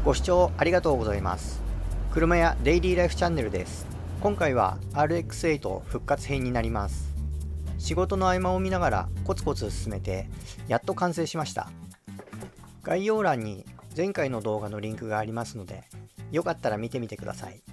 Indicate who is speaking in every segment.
Speaker 1: ご視聴ありがとうございます。車屋デイリーライフチャンネルです。今回は RX8 復活編になります。仕事の合間を見ながらコツコツ進めてやっと完成しました。概要欄に前回の動画のリンクがありますので、よかったら見てみてください。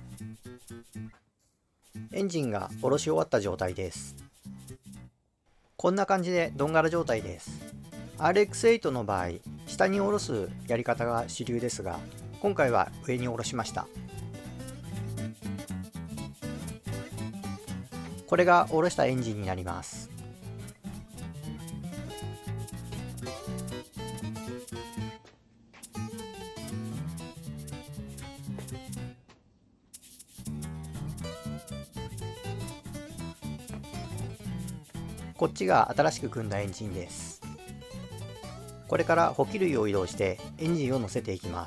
Speaker 1: エンジンが下ろし終わった状態です。こんな感じでドンガラ状態です。RX8 の場合、下に下ろすやり方が主流ですが、今回は上に下ろしました。これが下ろしたエンジンになります。こっちが新しく組んだエンジンです。これから補給類を移動してエンジンを乗せていきます。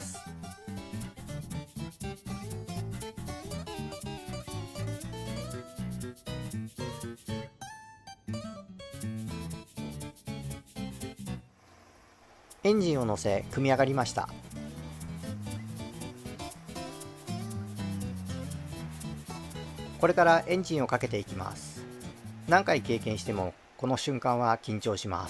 Speaker 1: エンジンを乗せ組み上がりました。これからエンジンをかけていきます。何回経験してもこの瞬間は緊張します。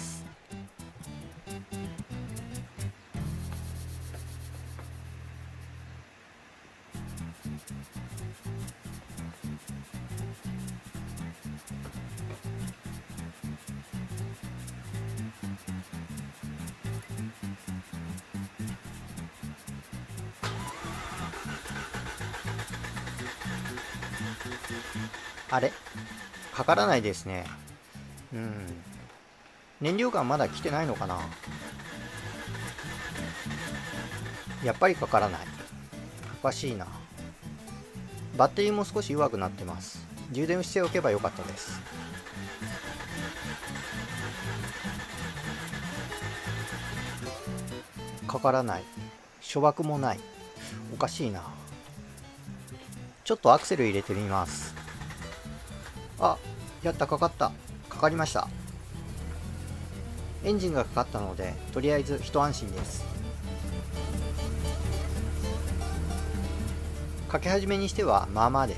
Speaker 1: あれ？かからないですね。燃料がまだ来てないのかな。やっぱりかからない。おかしいな。バッテリーも少し弱くなってます。充電しておけばよかったです。かからない。初爆もない。おかしいな。ちょっとアクセル入れてみます。あ、やった、かかった。かかりました。エンジンがかかったので、とりあえず一安心です。かけ始めにしてはまあまあです。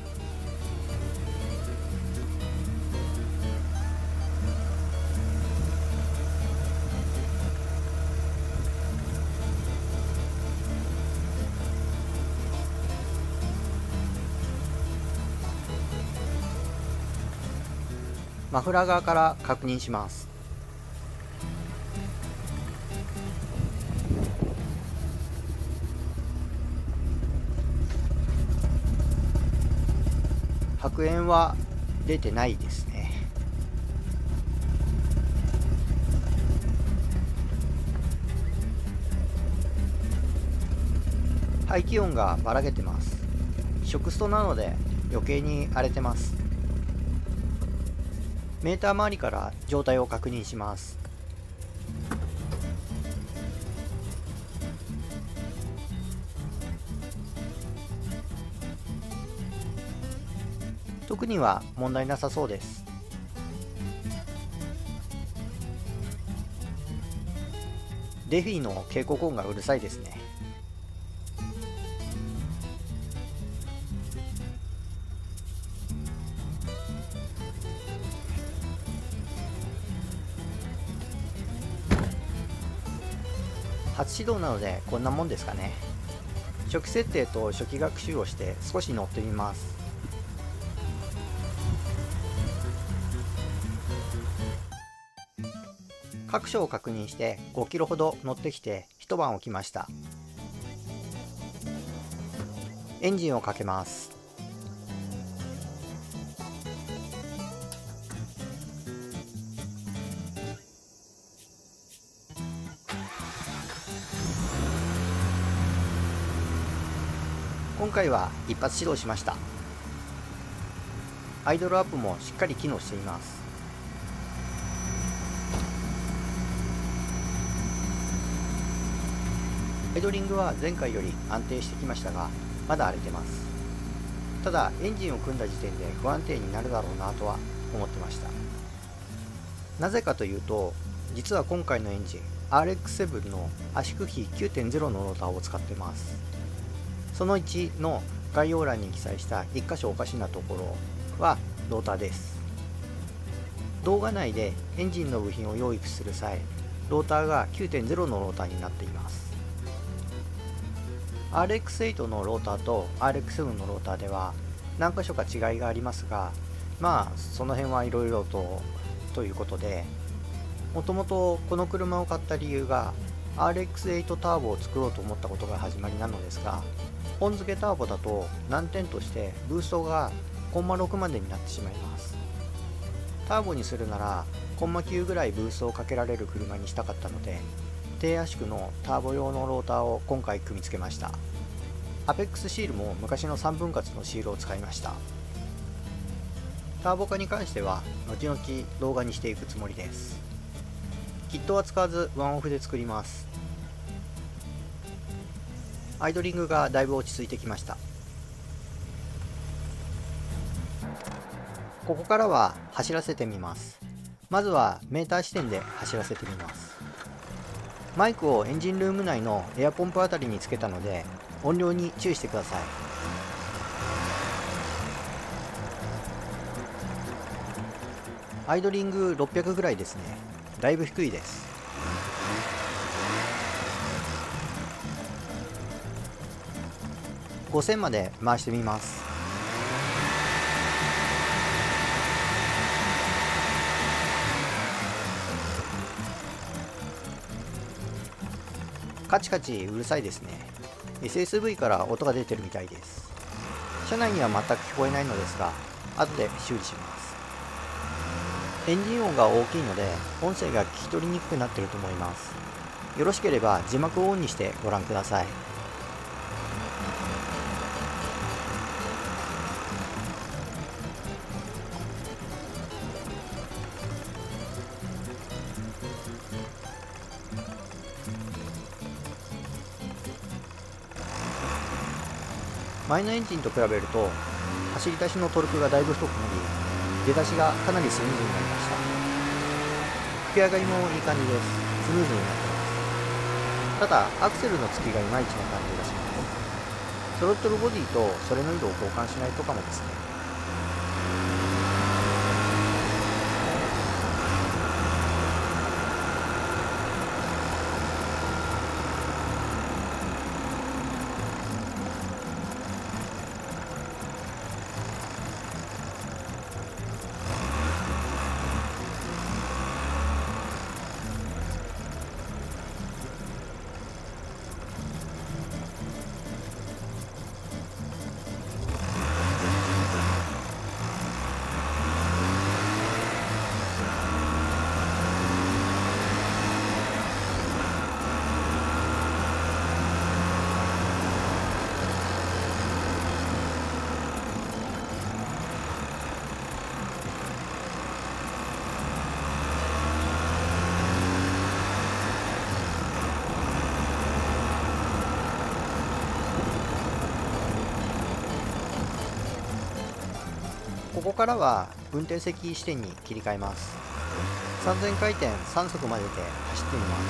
Speaker 1: マフラー側から確認します。白煙は出てないですね。排気音がばらけてます。食ストなので余計に荒れてます。メーター周りから状態を確認します。特には問題なさそうです。デフィの警告音がうるさいですね。初始動なのでこんなもんですかね。初期設定と初期学習をして少し乗ってみます。各所を確認して5キロほど乗ってきて一晩置きました。エンジンをかけます。今回は一発始動しました。アイドルアップもしっかり機能しています。アイドリングは前回より安定してきましたが、まだ荒れてます。ただエンジンを組んだ時点で不安定になるだろうなとは思ってました。なぜかというと、実は今回のエンジン RX7 の圧縮比 9.0 のローターを使ってます。その1の概要欄に記載した1箇所おかしなところはローターです。動画内でエンジンの部品を用意する際、ローターが 9.0 のローターになっています。RX8 のローターと RX7 のローターでは何箇所か違いがありますが、その辺はいろいろということで、もともとこの車を買った理由が RX8 ターボを作ろうと思ったことが始まりなのですが、本付けターボだと難点としてブーストがコンマ6までになってしまいます。ターボにするならコンマ9ぐらいブーストをかけられる車にしたかったので、低圧縮のターボ用のローターを今回組み付けました。アペックスシールも昔の3分割のシールを使いました。ターボ化に関しては後々動画にしていくつもりです。キットは使わずワンオフで作ります。アイドリングがだいぶ落ち着いてきました。ここからは走らせてみます。まずはメーター視点で走らせてみます。マイクをエンジンルーム内のエアポンプあたりにつけたので音量に注意してください。アイドリング600ぐらいですね。だいぶ低いです。5000まで回してみます。カチカチうるさいですね。SSV から音が出てるみたいです。車内には全く聞こえないのですが、後で修理します。エンジン音が大きいので音声が聞き取りにくくなっていると思います。よろしければ字幕をオンにしてご覧ください。前のエンジンと比べると走り出しのトルクがだいぶ太くなり、出だしがかなりスムーズになりました。吹き上がりもいい感じです。スムーズになってます。ただアクセルの付きがいまいちな感じがします。スロットルボディとソレノイドを交換しないとかもですね。ここからは運転席視点に切り替えます。3000回転3速までで走ってみます。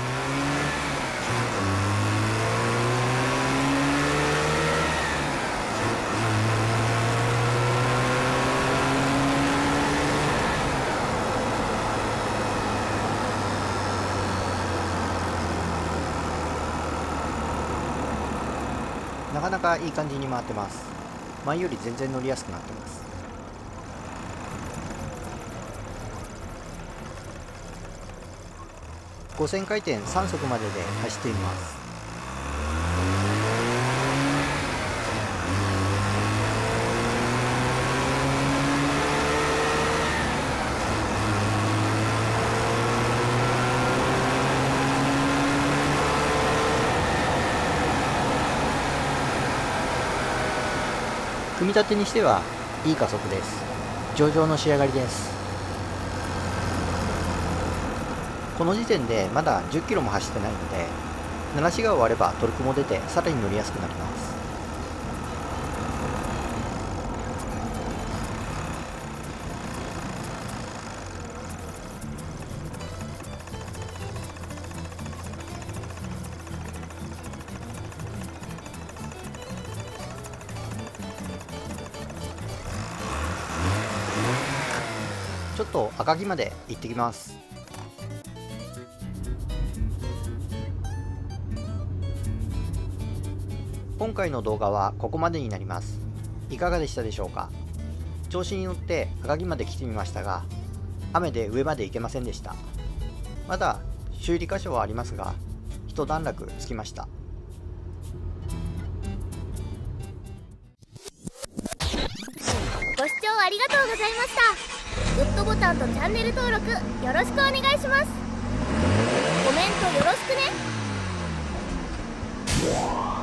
Speaker 1: なかなかいい感じに回ってます。前より全然乗りやすくなってます。5000回転3速までで走っています。組み立てにしてはいい加速です。上々の仕上がりです。この時点でまだ10キロも走ってないので、7シが終わればトルクも出てさらに乗りやすくなります。 っと赤城まで行ってきます。今回の動画はここまでになります。いかがでしたでしょうか。調子に乗って赤城まで来てみましたが、雨で上まで行けませんでした。まだ修理箇所はありますが、一段落つきました。
Speaker 2: ご視聴ありがとうございました。グッドボタンとチャンネル登録よろしくお願いします。コメントよろしくね。